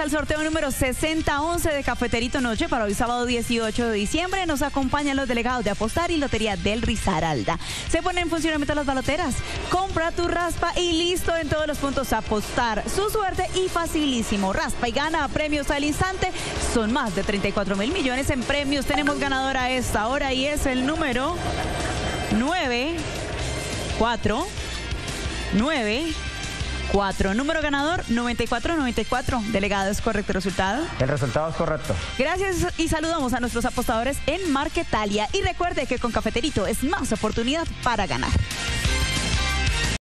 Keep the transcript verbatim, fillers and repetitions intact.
al sorteo número sesenta once de Cafeterito Noche para hoy sábado dieciocho de diciembre. Nos acompañan los delegados de Apostar y Lotería del Risaralda. Se ponen en funcionamiento las baloteras. Compra tu raspa y listo, en todos los puntos Apostar. Su suerte y facilísimo. Raspa y gana premios al instante. Son más de treinta y cuatro mil millones en premios. Tenemos ganadora a esta hora y es el número nueve cuatro nueve cuatro. Número ganador noventa y cuatro noventa y cuatro. Delegado, ¿es correcto el resultado? El resultado es correcto. Gracias y saludamos a nuestros apostadores en Marquetalia. Y recuerde que con Cafeterito es más oportunidad para ganar.